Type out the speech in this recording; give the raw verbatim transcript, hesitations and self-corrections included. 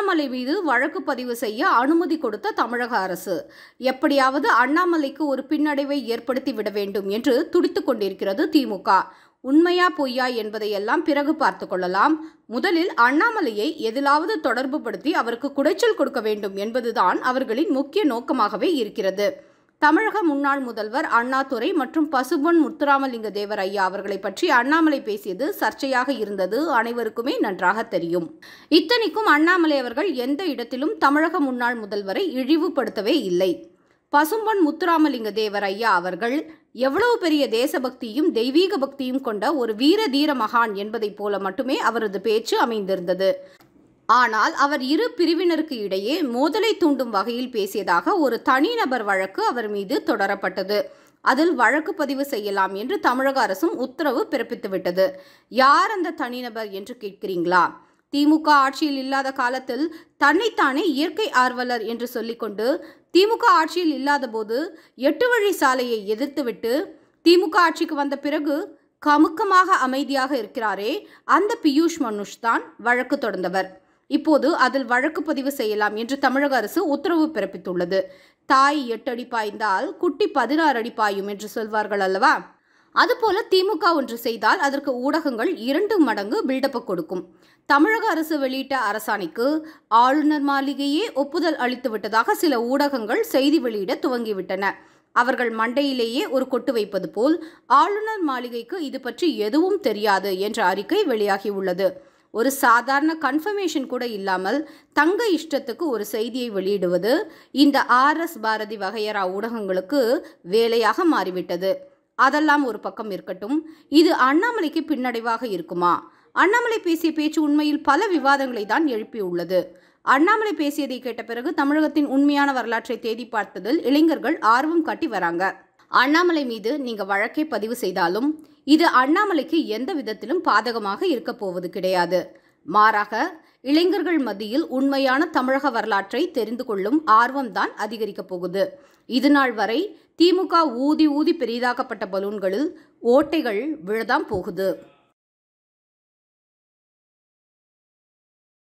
அண்ணாமலை மீது வழக்கு பதிவு செய்ய அனுமதி கொடுத்த தமிழக அரசு எப்படியாவது அண்ணாமலைக்கு ஒரு பின்னடைவை ஏற்படுத்தி விட வேண்டும் என்று துடித்துக் கொண்டிருக்கிறது திமுக. உண்மையா பொய்யா என்பதையெல்லாம் பிறகு பார்த்து கொள்ளலாம். முதலில் அண்ணாமலையை எதிலாவது தொடர்பு படுத்தி அவருக்கு குடைச்சல் கொடுக்க வேண்டும் என்பதுதான் அவர்களின் முக்கிய நோக்கமாகவே இருக்கிறது. தமிழக முன்னாள் முதல்வர் அண்ணாதுரை மற்றும் பசும்பொன் முத்துராமலிங்க தேவர் ஐயா அவர்களை பற்றி அண்ணாமலை பேசியது சர்ச்சையாக இருந்தது அனைவருக்குமே நன்றாக தெரியும். இத்தனைக்கும் அண்ணாமலை அவர்கள் எந்த இடத்திலும் தமிழக முன்னாள் முதல்வரை இழிவுபடுத்தவே இல்லை. பசும்பொன் முத்துராமலிங்க தேவர் ஐயா அவர்கள் எவ்வளவு பெரிய தேசபக்தியும் தெய்வீக பக்தியும் கொண்ட ஒரு வீர தீர மகான் என்பதைப் போல மட்டுமே அவரது பேச்சு அமைந்திருந்தது. ஆனால் அவர் இரு பிரிவினருக்கு இடையே மோதலை தூண்டும் வகையில் பேசியதாக ஒரு தனிநபர் வழக்கு அவர் மீது தொடரப்பட்டது. அதில் வழக்கு பதிவு செய்யலாம் என்று தமிழக அரசும் உத்தரவு பிறப்பித்துவிட்டது. யார் அந்த தனிநபர் என்று கேட்கிறீங்களா? திமுக ஆட்சியில் இல்லாத காலத்தில் தன்னைத்தானே இயற்கை ஆர்வலர் என்று சொல்லிக்கொண்டு திமுக ஆட்சியில் இல்லாத போது எட்டு வழி சாலையை எதிர்த்துவிட்டு திமுக ஆட்சிக்கு வந்த பிறகு கமுக்கமாக அமைதியாக இருக்கிறாரே, அந்த பியூஷ் மனுஷ் தான் வழக்கு தொடர்ந்தவர். இப்போது அதில் வழக்கு பதிவு செய்யலாம் என்று தமிழக அரசு உத்தரவு பிறப்பித்துள்ளது. தாய் எட்டு அடி பாய்ந்தால் குட்டி பதினாறு அடி பாயும் என்று சொல்வார்கள் அல்லவா? அதுபோல திமுக ஒன்று செய்தால் அதற்கு ஊடகங்கள் இரண்டு மடங்கு பில்டப் கொடுக்கும். தமிழக அரசு வெளியிட்ட அரசாணைக்கு ஆளுநர் மாளிகையே ஒப்புதல் அளித்து விட்டதாக சில ஊடகங்கள் செய்தி வெளியிட துவங்கிவிட்டன. அவர்கள் மண்டையிலேயே ஒரு கொட்டு வைப்பது போல் ஆளுநர் மாளிகைக்கு இது பற்றி எதுவும் தெரியாது என்ற அறிக்கை வெளியாகியுள்ளது. ஒரு சாதாரண கன்ஃபர்மேஷன் கூட இல்லாமல் தங்க இஷ்டத்துக்கு ஒரு செய்தியை வெளியிடுவது இந்த ஆர் எஸ் பாரதி வகையறா ஊடகங்களுக்கு வேலையாக மாறிவிட்டது. அதெல்லாம் ஒரு பக்கம் இருக்கட்டும், இது அண்ணாமலைக்கு பின்னடைவாக இருக்குமா? அண்ணாமலை பேசிய பேச்சு உண்மையில் பல விவாதங்களை தான் எழுப்பியுள்ளது. அண்ணாமலை பேசியதை கேட்ட பிறகு தமிழகத்தின் உண்மையான வரலாற்றை தேடி பார்த்ததில் இளைஞர்கள் ஆர்வம் காட்டி வராங்க. அண்ணாமலை மீது நீங்க வழக்கை பதிவு செய்தாலும் இது அண்ணாமலைக்கு எந்த விதத்திலும் பாதகமாக இருக்க போவது கிடையாது. மாறாக இளைஞர்கள் மத்தியில் உண்மையான தமிழக வரலாற்றை தெரிந்து கொள்ளும் ஆர்வம்தான் அதிகரிக்கப் போகுது. இதுநாள் வரை திமுக ஊதி ஊதி பெரிதாக்கப்பட்ட பலூன்களில் ஓட்டைகள் விழதான் போகுது.